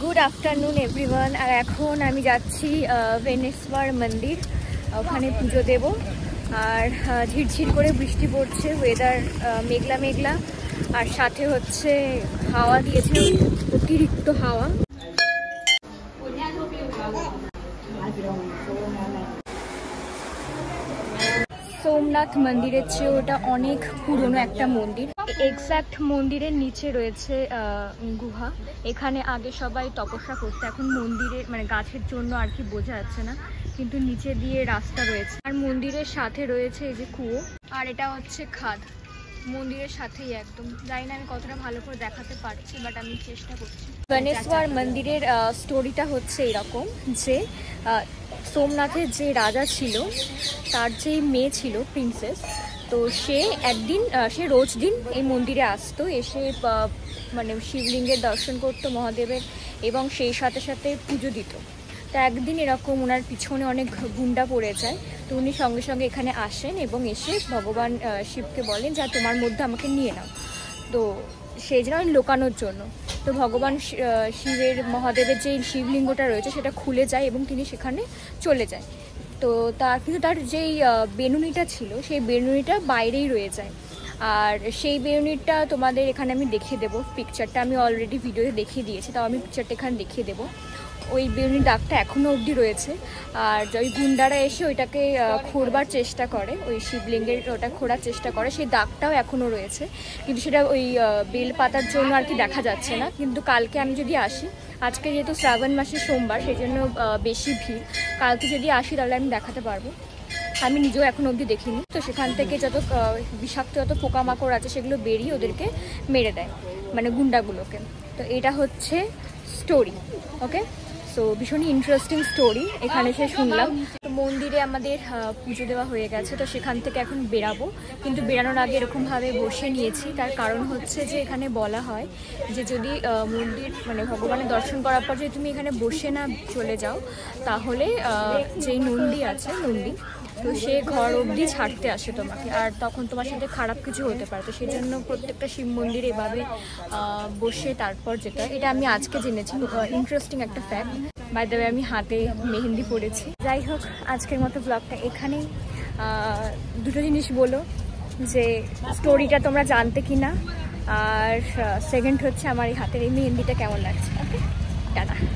Good afternoon everyone. আর এখন আমি যাচ্ছি বেনেশ্বর মন্দির, ওখানে পুজো দেব। আর ঝিরঝির করে বৃষ্টি পড়ছে, ওয়েদার মেঘলা মেঘলা, আর সাথে হচ্ছে হাওয়া দিয়েছে, অতিরিক্ত হাওয়া। সোমনাথ মন্দিরের চেয়ে ওটা অনেক পুরনো একটা মন্দির। এক্স্যাক্ট মন্দিরের নিচে রয়েছে গুহা। এখানে আগে সবাই তপস্যা করতে, এখন মন্দিরের মানে গাছের জন্য আর কি বোঝা যাচ্ছে না, কিন্তু নিচে দিয়ে রাস্তা রয়েছে। আর মন্দিরের সাথে রয়েছে এই যে কুয়ো, আর এটা হচ্ছে খাদ মন্দিরের সাথেই একদম। জানি না আমি কতটা ভালো করে দেখাতে পারছি, বাট আমি চেষ্টা করছি। বেনেশ্বর মন্দিরের স্টোরিটা হচ্ছে এরকম যে সোমনাথের যে রাজা ছিল, তার যে মেয়ে ছিল প্রিন্সেস, তো সে একদিন সে রোজ দিন এই মন্দিরে আসতো, এসে মানে শিবলিঙ্গের দর্শন করতো মহাদেবের, এবং সেই সাথে সাথে পুজো দিত। তো একদিন এরকম ওনার পিছনে অনেক গুন্ডা পড়ে যায়, তো উনি সঙ্গে সঙ্গে এখানে আসেন এবং এসে ভগবান শিবকে বলেন যা তোমার মধ্যে আমাকে নিয়ে নাও, তো সেই জন্য লোকানোর জন্য। তো ভগবান শিবের মহাদেবের যে শিবলিঙ্গটা রয়েছে সেটা খুলে যায় এবং তিনি সেখানে চলে যায়। তো কিন্তু তার যেই বেনুনিটা ছিল, সেই বেনুনিটা বাইরেই রয়ে যায়। আর সেই বেনুনিটা তোমাদের এখানে আমি দেখিয়ে দেবো, পিকচারটা আমি অলরেডি ভিডিওতে দেখিয়ে দিয়েছি, তাও আমি পিকচারটা এখানে দেখিয়ে দেবো। ওই বেনুনির দাগটা এখনও অবধি রয়েছে। আর ওই গুন্ডারা এসে ওইটাকে খোঁড়বার চেষ্টা করে, ওই শিবলিঙ্গের ওটা খোঁড়ার চেষ্টা করে, সেই দাগটাও এখনও রয়েছে, কিন্তু সেটা ওই বেল পাতার জন্য আর কি দেখা যাচ্ছে না। কিন্তু কালকে আমি যদি আসি, আজকে যেহেতু শ্রাবণ মাসের সোমবার, সেই জন্য বেশি ভিড়, কালকে যদি আসি তাহলে আমি দেখাতে পারবো। আমি নিজেও এখন অবধি দেখিনি। তো সেখান থেকে যত বিষাক্ত যত পোকামাকড় আছে সেগুলো বেরিয়ে ওদেরকে মেরে দেয়, মানে গুন্ডাগুলোকে। তো এটা হচ্ছে স্টোরি, ওকে। সো ভীষণই ইন্টারেস্টিং স্টোরি এখানে সে শুনলাম। তো মন্দিরে আমাদের পুজো দেওয়া হয়ে গেছে, তো সেখান থেকে এখন বেরাবো। কিন্তু বেরানোর আগে এরকমভাবে বসে নিয়েছি, তার কারণ হচ্ছে যে এখানে বলা হয় যে যদি মন্দির মানে ভগবানের দর্শন করার পর যদি তুমি এখানে বসে না চলে যাও, তাহলে যেই নন্দী আছে, নন্দী, তো সে ঘর অবধি ছাড়তে আসে তোমাকে, আর তখন তোমার সাথে খারাপ কিছু হতে পারে। তো সেই জন্য প্রত্যেকটা শিব মন্দিরে এভাবে বসে তারপর যেটা, এটা আমি আজকে জেনেছি, ইন্টারেস্টিং একটা ফ্যাক্ট। বাই দ্য ওয়ে আমি হাতে মেহেন্দি পরেছি। যাই হোক, আজকের মতো ব্লগটা এখানেই। দুটো জিনিস বলো, যে স্টোরিটা তোমরা জানতে কি না, আর সেকেন্ড হচ্ছে আমার এই হাতের এই মেহেন্দিটা কেমন লাগছে। Okay, tata.